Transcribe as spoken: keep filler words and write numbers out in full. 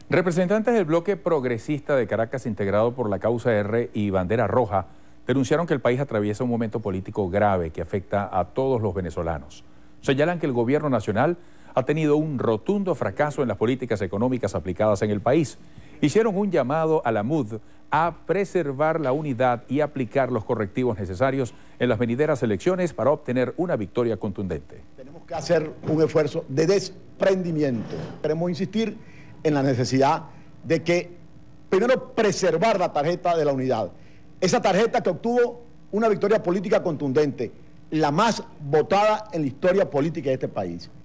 Representantes del bloque progresista de Caracas, integrado por la Causa R y Bandera Roja, denunciaron que el país atraviesa un momento político grave que afecta a todos los venezolanos. Señalan que el gobierno nacional ha tenido un rotundo fracaso en las políticas económicas aplicadas en el país. Hicieron un llamado a la M U D a preservar la unidad y aplicar los correctivos necesarios en las venideras elecciones para obtener una victoria contundente. Tenemos que hacer un esfuerzo de desprendimiento. Queremos insistir en la necesidad de que, primero, preservar la tarjeta de la unidad. Esa tarjeta que obtuvo una victoria política contundente, la más votada en la historia política de este país.